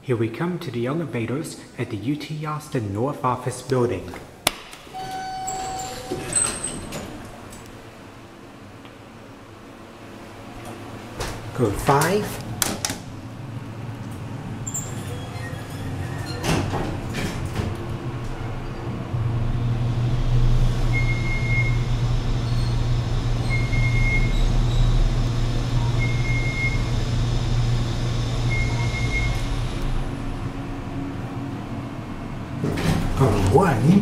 Here we come to the elevators at the UT Austin North Office Building. Code 5. Code 1.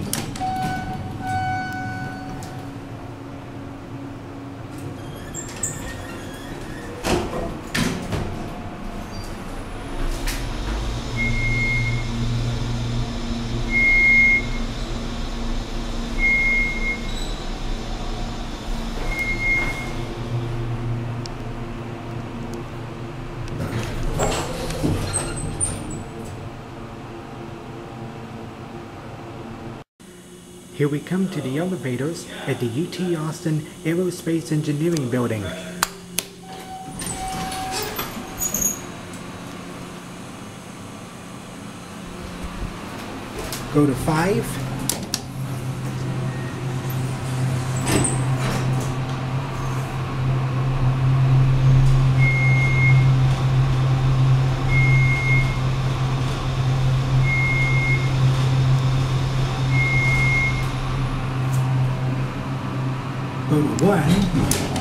Here we come to the elevators at the UT Austin Aerospace Engineering Building. Go to 5. Code 1.